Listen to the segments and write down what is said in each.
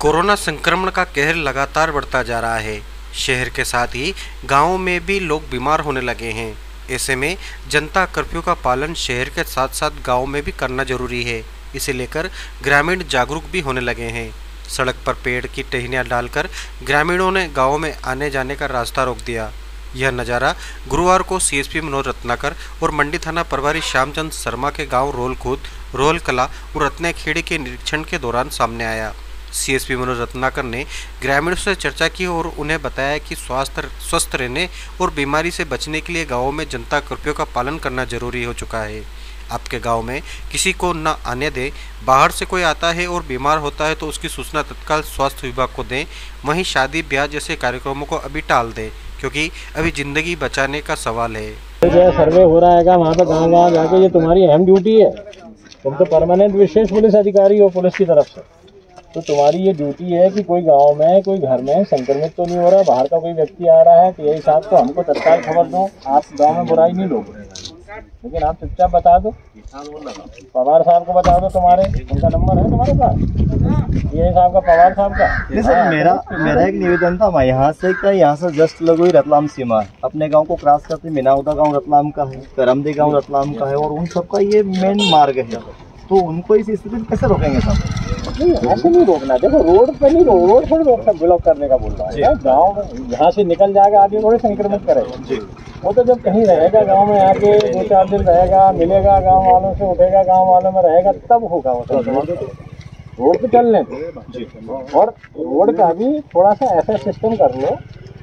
Corona संक्रमण का कहर लगातार बढ़ता जा रहा है। शहर के साथ ही गांवों में भी लोग बीमार होने लगे हैं। ऐसे में जनता कर्फ्यू का पालन शहर के साथ साथ गांव में भी करना जरूरी है। इसे लेकर ग्रामीण जागरूक भी होने लगे हैं। सड़क पर पेड़ की टहनियाँ डालकर ग्रामीणों ने गाँव में आने जाने का रास्ता रोक दिया। यह नज़ारा गुरुवार को सीएसपी मनोज रत्नाकर और मंडी थाना प्रभारी श्यामचंद शर्मा के गांव रोलखुद, रोल कला और रत्नाखेड़ी के निरीक्षण के दौरान सामने आया। सीएसपी मनोज रत्नाकर ने ग्रामीणों से चर्चा की और उन्हें बताया कि स्वस्थ रहने और बीमारी से बचने के लिए गाँव में जनता कर्फ्यू का पालन करना जरूरी हो चुका है। आपके गांव में किसी को न आने दें। बाहर से कोई आता है और बीमार होता है तो उसकी सूचना तत्काल स्वास्थ्य विभाग को दें। वहीं शादी ब्याह जैसे कार्यक्रमों को अभी टाल दें, क्योंकि अभी जिंदगी बचाने का सवाल है। सर्वे हो रहा है वहाँ पे गाँव जाके, ये तुम्हारी अहम ड्यूटी है। तुम तो परमानेंट विशेष पुलिस अधिकारी हो पुलिस की तरफ से, तो तुम्हारी ये ड्यूटी है कि कोई गांव में, कोई घर में संक्रमित तो नहीं हो रहा, बाहर का कोई व्यक्ति आ रहा है तो यही साहब को हमको तत्काल खबर दो। आप गांव में बुराई नहीं लोगे, लेकिन आप चुपचाप बता दो, पवार साहब को बता दो। तुम्हारे उनका नंबर है तुम्हारे पास, ये साहब का, पवार साहब का। नहीं सर, मेरा एक निवेदन था। मैं यहाँ से जस्ट लगोई रतलाम सीमा है, अपने गांव को क्रॉस करते मिनाउदा गांव रतलाम का है, करमदी गांव रतलाम का है, और उन सबका ये मेन मार्ग है। तो उनको इस स्थिति में कैसे रोकेंगे साहब? नहीं, ऐसे नहीं रोकना। देखो रोड पे नहीं, रोड पर रोक ब्लॉक करने का बोल रहा है। गाँव में यहाँ से निकल जाएगा आदमी, थोड़े संक्रमित करेगा। वो तो जब कहीं रहेगा गांव में आके 2-4 दिन रहेगा, मिलेगा गांव वालों से, उठेगा गांव वालों में रहेगा, तब होगा वो तो। रोड पे चल लें। और रोड का भी थोड़ा सा ऐसा सिस्टम कर लो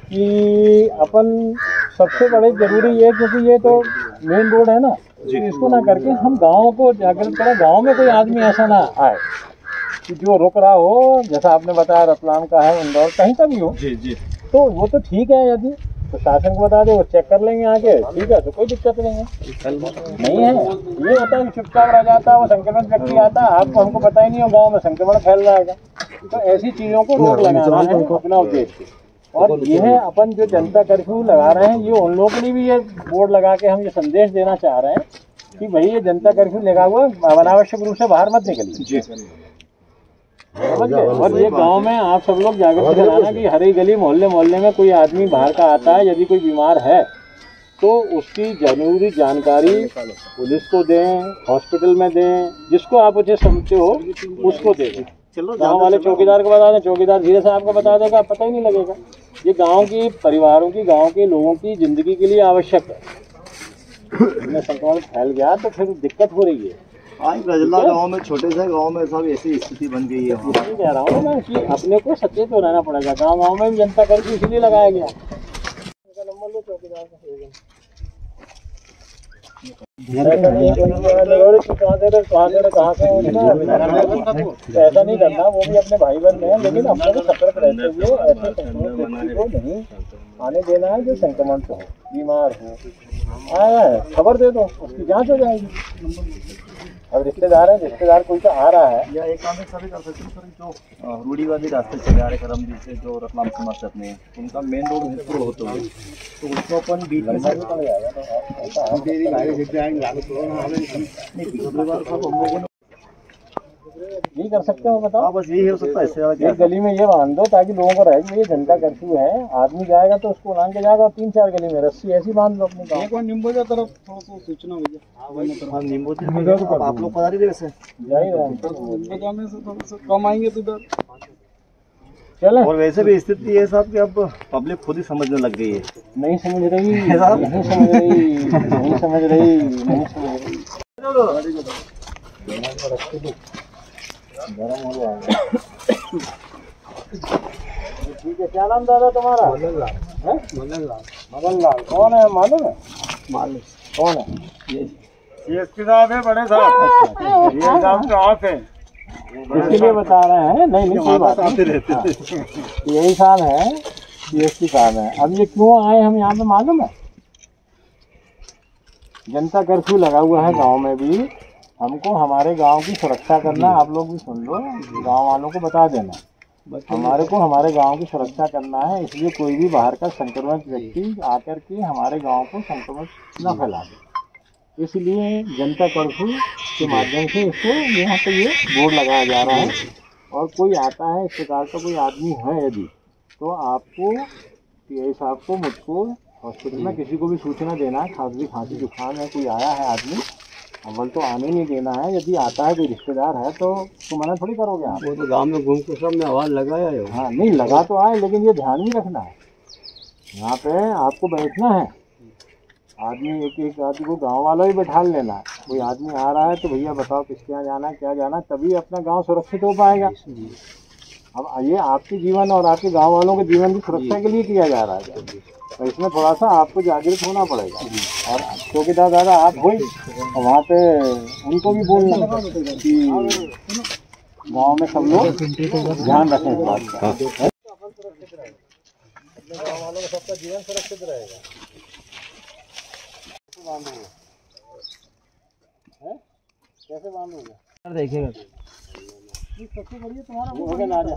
कि अपन, सबसे बड़े जरूरी है क्योंकि ये तो मेन रोड है ना, इसको ना करके हम गाँव को जागृत करें। गाँव में कोई आदमी ऐसा ना आए कि जो रुक रहा हो, जैसा आपने बताया रतलाम का है, इंदौर, कहीं का भी हो। जी। तो वो तो ठीक है, यदि तो शासन को बता दे, वो चेक कर लेंगे आके, ठीक है, तो कोई दिक्कत नहीं है। ये होता है चुपचाप रह जाता है, वो संक्रमित व्यक्ति आता है, आपको हमको पता ही नहीं हो, गांव में संक्रमण फैल जाएगा। तो ऐसी चीज़ों को रोक लगाना है अपना उद्देश्य। और ये है अपन जो जनता कर्फ्यू लगा रहे हैं, ये उन लोगों के लिए भी ये बोर्ड लगा के हम ये संदेश देना चाह रहे हैं कि भाई ये जनता कर्फ्यू लगा हुआ है, अनावश्यक रूप से बाहर मत निकलिए। और ये गांव में आप सब लोग जागरूक कराना कि हर एक गली मोहल्ले में कोई आदमी बाहर का आता है, यदि कोई बीमार है तो उसकी जरूरी जानकारी पुलिस को दें, हॉस्पिटल में दें, जिसको आप उचित समझते हो उसको दें। गांव वाले चौकीदार को बता दें, चौकीदार धीरे से आपको बता देगा, पता ही नहीं लगेगा। ये गांव की परिवारों की, गांव के लोगों की जिंदगी के लिए आवश्यक है। इनमें संक्रमण फैल गया तो फिर दिक्कत हो रही है। आज रजला गांव में, छोटे से गांव में सब ऐसी स्थिति बन गई है। मैं कह रहा हूँ ना कि अपने को सचेत तो रहना पड़ेगा। गाँव में भी जनता कर्फ्यू इसलिए लगाया गया। नंबर लो चौकीदार का। ऐसा नहीं करना, वो भी अपने भाई बहन हैं, लेकिन अपने को सतर्क रहते हुए ऐसे संक्रमित व्यक्ति को नहीं आने देना है जो संक्रमण से हो, बीमार हो। आया है खबर दे दो, उसकी जांच हो जाएगी। अब रिश्तेदार है, रिश्तेदार कोई तो आ रहा है, या एक काम सर कर सकते हैं सर, जो रूढ़ीवादी रास्ते चले आ रहे करमदी से जो रतलाम सीमा से अपने, उनका मेन रोड हिस्सा होते हुए, तो उसको अपन बीच में नहीं कर सकते हो, बताओ। बस यही हो सकता है। इससे एक गली में ये बांध दो ताकि लोगों को रहे कि ये जनता कर्फ्यू है, आदमी जाएगा तो उसको उड़ान के जाएगा, और 3-4 गली में रस्सी ऐसी बांध लो अपने गाँव। निम्बोजा तरफ थोड़ा सा सूचना भैया। निम्बोजा तो आप लोग पता नहीं वैसे कम आएंगे तो इधर चले। और वैसे भी स्थिति है साहब कि अब पब्लिक खुद ही समझने लग गई है। नहीं समझ रही, नहीं समझ रही, नहीं समझ रही, नहीं समझ रही। गरम हो गया। ठीक है, क्या नाम दादा तुम्हारा? मदन लाल। कौन है मालूम है? कौन है? सीएसपी साहब है, बड़े साहब। ये साहब तो आप है, इसीलिए बता रहे हैं। नहीं कोई बात नहीं, यही साहब है, सीएसपी साहब है। अब ये क्यों आए हम यहाँ पे मालूम है? जनता कर्फ्यू लगा हुआ है गांव में भी, हमको हमारे गांव की सुरक्षा करना। आप लोग भी सुन लो, गांव वालों को बता देना, हमारे को हमारे गांव की सुरक्षा करना है। इसलिए कोई भी बाहर का संक्रमित व्यक्ति आकर के हमारे गांव को संक्रमित न फैला दे। इसलिए जनता कर्फ्यू के माध्यम से इसको यहाँ पे ये बोर्ड लगाया जा रहा है और कोई आता है इस प्रकार का कोई आदमी है यदि, तो आपको पीआई साहब को, मुझको हॉस्पिटल में किसी को भी सूचना देना है, खांसी जुकाम है, कोई आया है आदमी, अव्वल तो आने नहीं देना है। यदि आता है कोई रिश्तेदार है तो मना थोड़ी करोगे आप। वो तो गांव में घूम के सब ने आवाज़ लगाया है। हाँ नहीं लगा तो आए, लेकिन ये ध्यान भी रखना है, यहाँ पे आपको बैठना है। आदमी एक आदमी को गांव वाला ही बैठा लेना है। कोई आदमी आ रहा है तो भैया बताओ किसके यहाँ जाना है, क्या जाना है, तभी अपना गांव सुरक्षित हो पाएगा। अब ये आपके जीवन और आपके गांव वालों के जीवन की सुरक्षा के लिए किया जा रहा है, तो इसमें थोड़ा सा आपको जागृत होना पड़ेगा। और चौकीदार दादा आप हो, और वहाँ पे उनको भी बोलना कि गांव में सब लोग ध्यान रखें इस बात का। गाँव वालों का सबका जीवन सुरक्षित रहेगा। कैसे बांधोगे? देखिएगा सबसे बढ़िया तुम्हारा वो होगा ना।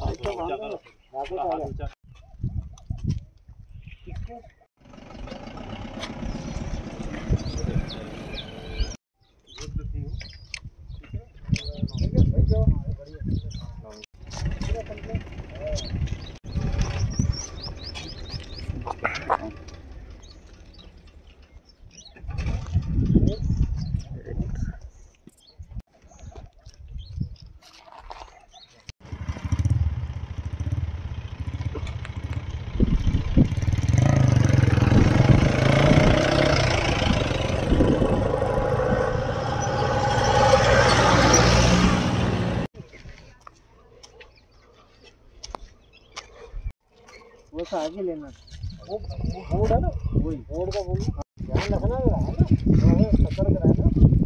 वो आगे लेना, वो बोर्ड है ना, वही बोर्ड का बोल ध्यान रखना है ना, सतर्क रहना,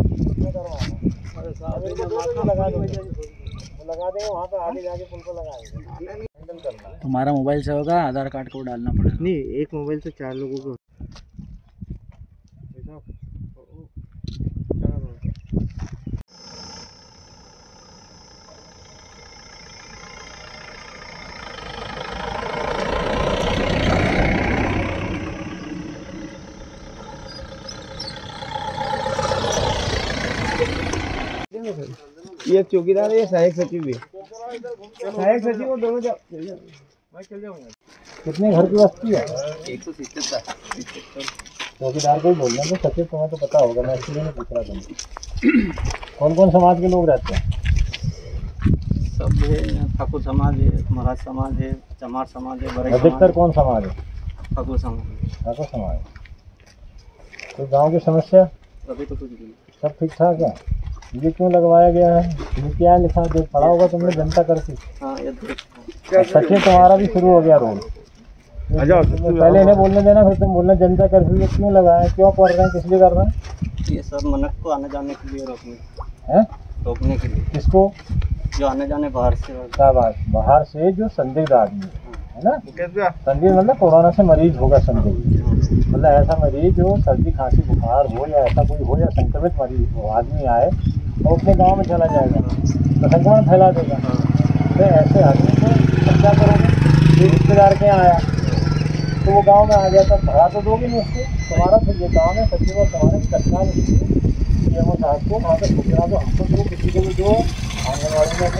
लगा देंगे वहाँ पे, आगे जाके पुल को लगाएंगे, हैंडल करना है। तुम्हारा मोबाइल से होगा, आधार कार्ड को डालना पड़ेगा। नहीं, एक मोबाइल से 4 लोगों को। ये चौकीदार है, ये सहायक सचिव भी। सहायक सचिव और दोनों कितने घर की वस्ती है? 177। चौकीदार को ही बोलना, तो सचिव तुम्हें तो पता होगा, मैं इसलिए नहीं पूछ रहा था। कौन कौन समाज के लोग रहते हैं? सब है, ठाकुर समाज है, महाराज समाज है, चमार समाज है, बड़े अधिकतर कौन समाज है? ठाकुर समाज। ठाकुर समाज। तो गांव की समस्या अभी तो कुछ नहीं, सब ठीक ठाक है। ये क्यों लगवाया गया है? ये क्या लिखा है? पढ़ा होगा तुमने, जनता कर्फ्यू। हाँ ये सचिव तुम्हारा भी शुरू हो गया रोल। पहले इन्हें बोलने देना, फिर तुम बोलना जनता कर्फ्यू ये क्यों लगाया, क्यों पढ़ रहे हैं, किस लिए कर रहे हैं? ये सब मनक को आने जाने के लिए रोकने के लिए। किसको? जो आने जाने बाहर से। क्या बात? बाहर से जो संदिग्ध आदमी है ना, संदिग्ध मतलब कोरोना से मरीज होगा, संदिग्ध मतलब ऐसा मरीज जो सर्दी खांसी बुखार हो या ऐसा कोई हो, या संक्रमित मरीज हो, आदमी आए और अपने गांव में चला जाएगा तो संक्रमण फैला देगा। तो ऐसे आदमी को क्या करोगे? ये रिश्तेदार के यहाँ आया तो वो गांव में आ गया, तब भरा तो दोगे नहीं उसको। तुम्हारा फिर ये गाँव में सचिव और तुम्हारे तत्काल सीएमओ साहब को वहाँ पर सूचना दो, हमको जो किसी को भी जो आंगनबाड़ी में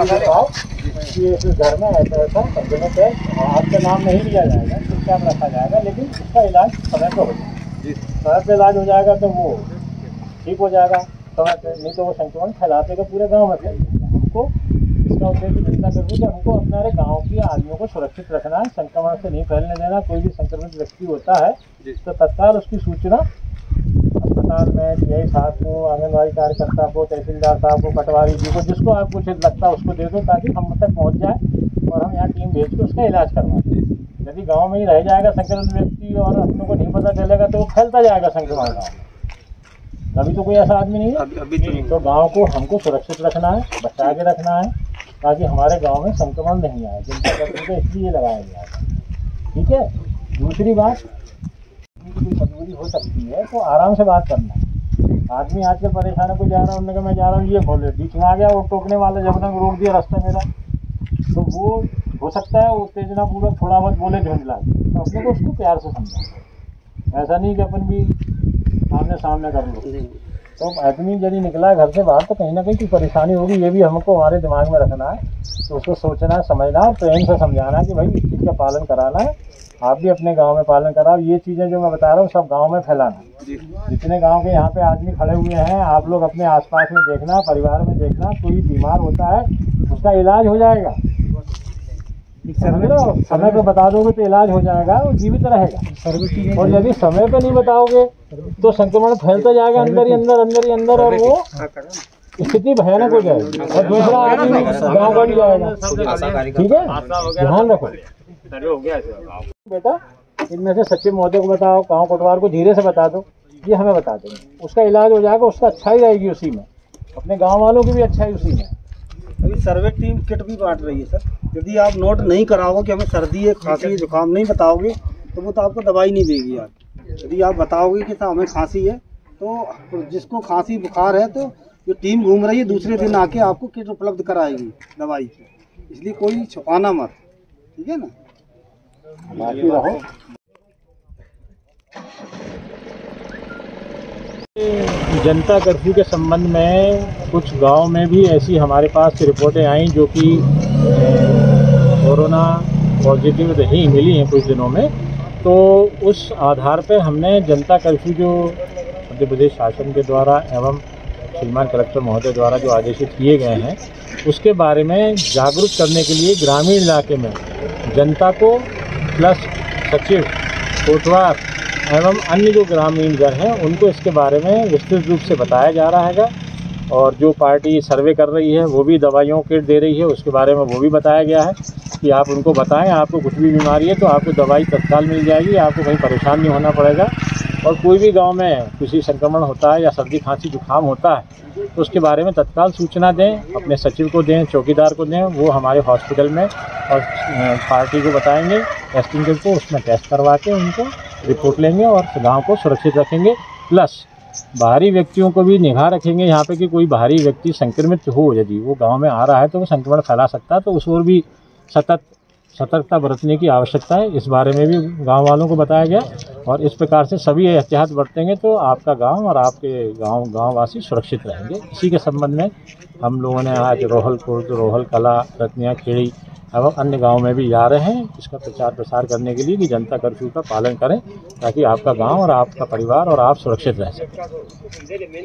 कि इस घर में ऐसा संक्रमित है, आपका नाम नहीं लिया जाएगा, चुपचाप रखा जाएगा, लेकिन उसका इलाज समय पर हो जाएगा। समय पर इलाज हो जाएगा तो वो ठीक हो जाएगा समय पर, नहीं तो वो संक्रमण फैलाते का पूरे गांव में फैल जाएगा। हमको इसका उद्देश्य चिंता करनी कि हमको अपने गांव की आदमियों को सुरक्षित रखना है, संक्रमण से नहीं फैलने देना। कोई भी संक्रमित व्यक्ति होता है तो तत्काल उसकी सूचना अस्पताल में पीआई साहब को, आंगनबाड़ी कार्यकर्ता को, तहसीलदार साहब को, पटवारी जी को, जिसको आपको उचित लगता है उसको दे दो, ताकि हम तक पहुंच जाए और हम यहाँ टीम भेज के उसका इलाज करवाते हैं। यदि गांव में ही रह जाएगा संक्रमित व्यक्ति और अपनों को नहीं पता चलेगा तो वो फैलता जाएगा संक्रमण गाँव में। अभी तो कोई ऐसा आदमी नहीं है। तो गांव को हमको सुरक्षित रखना है, बचा के रखना है, ताकि हमारे गांव में संक्रमण नहीं आए। जनता कर्फ्यू को इसलिए लगाया गया है, ठीक है। दूसरी बात, कोई मजबूरी हो सकती है तो आराम से बात करना है। आदमी आजकल परेशान है, कोई जा रहा है, उन्होंने कहा मैं जा रहा हूँ, ये बोले, बीच में आ गया वो टोकने वाला, जब तक रोक दिया रास्ता मेरा, तो वो हो सकता है उत्तेजना पूर्वक थोड़ा बहुत बोले झुंझला, तो अपने को उसको प्यार से समझा। ऐसा नहीं कि अपन भी आमने सामने कर लो, तो आदमी यदि निकला घर से बाहर तो कहीं ना कहीं कोई परेशानी होगी, ये भी हमको हमारे दिमाग में रखना है। तो उसको सोचना समझना और प्रेम से समझाना कि भाई इस चीज़ का पालन कराना है, आप भी अपने गांव में पालन कराओ। ये चीज़ें जो मैं बता रहा हूँ सब गांव में फैलाना। जितने गांव के यहाँ पे आदमी खड़े हुए हैं, आप लोग अपने आसपास में देखना, परिवार में देखना, कोई बीमार होता है उसका इलाज हो जाएगा, समझ लो। समय पे बता दोगे तो इलाज हो जाएगा, वो जीवित रहेगा। और यदि समय पे नहीं बताओगे तो संक्रमण फैलता जाएगा अंदर ही अंदर, और वो स्थिति भयानक हो जाएगी और दूसरा आदमी गाँव बढ़ जाएगा। ठीक है, ध्यान रखो बेटा। इनमें से सचिव महोदय को बताओ, गाँव कोटवार को धीरे से बता दो, ये हमें बता देंगे, उसका इलाज हो जाएगा, उसका अच्छाई रहेगी उसी में, अपने गाँव वालों की भी अच्छाई उसी में। अभी सर्वे टीम किट भी बांट रही है सर। यदि आप नोट नहीं कराओगे कि हमें सर्दी है, खांसी है, जुकाम नहीं बताओगे तो वो तो आपको दवाई नहीं देगी यार। यदि आप बताओगे कि साहब हमें खांसी है, तो जिसको खांसी बुखार है तो जो टीम घूम रही है दूसरे दिन आके आपको किट उपलब्ध कराएगी दवाई की। इसलिए कोई छुपाना मत, ठीक है ना, बाकी रहो। जनता कर्फ्यू के संबंध में कुछ गांव में भी ऐसी हमारे पास रिपोर्टें आई जो कि कोरोना पॉजिटिव रही मिली हैं कुछ दिनों में। तो उस आधार पे हमने जनता कर्फ्यू जो मध्य प्रदेश शासन के द्वारा एवं श्रीमान कलेक्टर महोदय द्वारा जो आदेशित किए गए हैं उसके बारे में जागरूक करने के लिए ग्रामीण इलाके में जनता को प्लस सचिव कोटवार एवं अन्य जो ग्रामीण जन हैं उनको इसके बारे में विस्तृत रूप से बताया जा रहा है। और जो पार्टी सर्वे कर रही है वो भी दवाइयों किट दे रही है, उसके बारे में वो भी बताया गया है कि आप उनको बताएं, आपको कुछ भी बीमारी है तो आपको दवाई तत्काल मिल जाएगी, आपको कहीं परेशान नहीं होना पड़ेगा। और कोई भी गांव में किसी संक्रमण होता है या सर्दी खांसी जुकाम होता है तो उसके बारे में तत्काल सूचना दें, अपने सचिव को दें, चौकीदार को दें, वो हमारे हॉस्पिटल में और पार्टी को बताएंगे टेस्टिंग किट को, उसमें टेस्ट करवा के उनको रिपोर्ट लेंगे और गांव को सुरक्षित रखेंगे। प्लस बाहरी व्यक्तियों को भी निगाह रखेंगे यहाँ पे कि कोई बाहरी व्यक्ति संक्रमित हो, यदि वो गांव में आ रहा है तो वो संक्रमण फैला सकता है, तो उस ओर भी सतर्कता बरतने की आवश्यकता है। इस बारे में भी गांव वालों को बताया गया और इस प्रकार से सभी एहतियात बरतेंगे तो आपका गांव और आपके गांववासी सुरक्षित रहेंगे। इसी के संबंध में हम लोगों ने आज रोहल कला, रत्निया खेड़ी एवं अन्य गांव में भी जा रहे हैं इसका प्रचार प्रसार करने के लिए कि जनता कर्फ्यू का पालन करें ताकि आपका गांव और आपका परिवार और आप सुरक्षित रह सकें।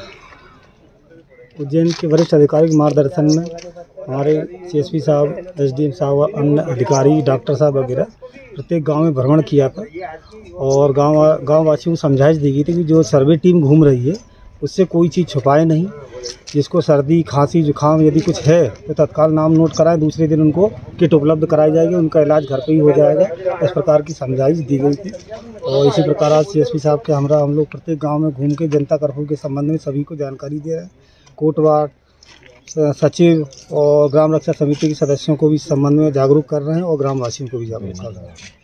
उज्जैन के वरिष्ठ अधिकारी के मार्गदर्शन में हमारे CSP साहब, SDM साहब, अन्य अधिकारी, डॉक्टर साहब वगैरह प्रत्येक गांव में भ्रमण किया था और गाँव वासियों को समझाइश दी गई थी कि जो सर्वे टीम घूम रही है उससे कोई चीज़ छुपाए नहीं। जिसको सर्दी खांसी जुकाम यदि कुछ है तो तत्काल नाम नोट कराएं, दूसरे दिन उनको किट उपलब्ध कराई जाएगी, उनका इलाज घर पे ही हो जाएगा। इस प्रकार की समझाइश दी गई थी और इसी प्रकार आज CSP साहब के हम लोग प्रत्येक गांव में घूम के जनता कर्फ्यू के संबंध में सभी को जानकारी दे रहे हैं। कोटवार सचिव और ग्राम रक्षा समिति के सदस्यों को भी इस संबंध में जागरूक कर रहे हैं और ग्रामवासियों को भी जागरूक कर रहे हैं।